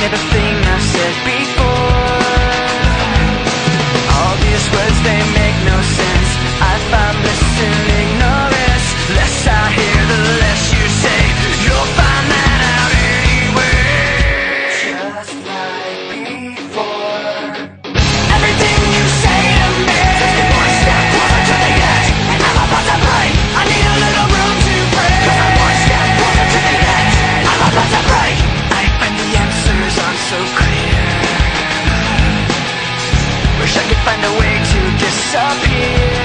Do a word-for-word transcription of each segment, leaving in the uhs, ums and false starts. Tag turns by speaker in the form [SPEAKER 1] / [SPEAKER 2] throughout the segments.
[SPEAKER 1] everything I've said before. All these words, they make no sense. I find bliss in ignorance. Less I hear, the less you say. You'll find that out anyway. Just like before. Everything you say to me takes me one step closer to the edge, and I'm about to break. I need a little room to breathe, 'cause I'm one step closer to the edge. I'm about to break. I find the answers aren't so clear. Wish I could find a way to disappear.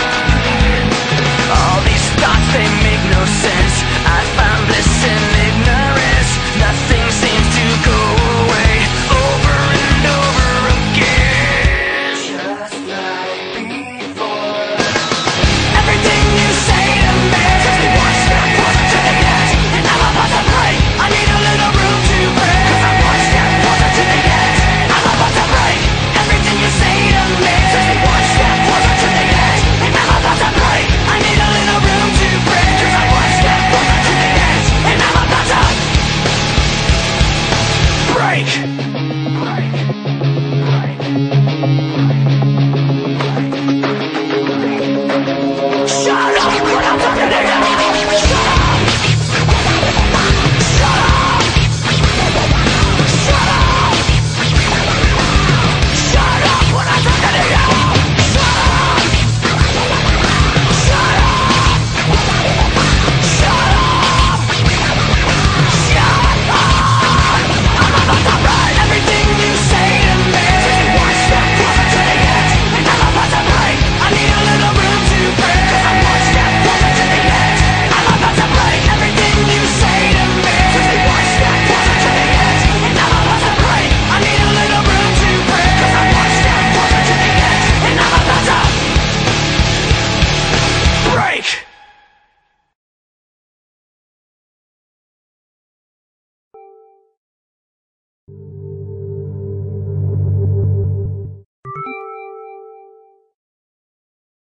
[SPEAKER 1] All these thoughts, they make no sense. I find bliss in ignorance. Nothing seems to go away. Over and over again. Just like before. Everything you say to me takes me one step closer to the edge, and I'm about to break. I need a little room to breathe, 'cause I'm one step closer to the edge. I'm about to break. Everything you say to me takes me one step closer to the edge, and I'm about to break. I need a little room to breathe, 'cause I'm one step closer to the edge, and I'm about to break.